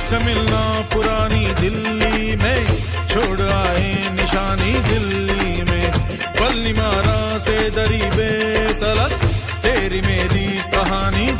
से मिलना पुरानी दिल्ली में, छोड़ आए निशानी दिल्ली में। बल्ली मारा से दरी बेतलक, तेरी मेरी कहानी